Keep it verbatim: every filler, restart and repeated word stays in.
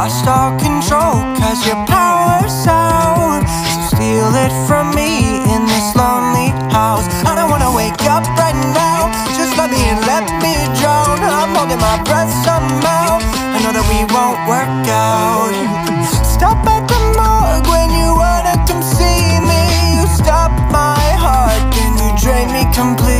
lost all control, cause your power's out. So steal it from me in this lonely house. I don't wanna wake up right now, just let me in, let me drown. I'm holding my breath somehow, I know that we won't work out. Stop at the morgue when you wanna come see me. You stop my heart, then you drain me completely.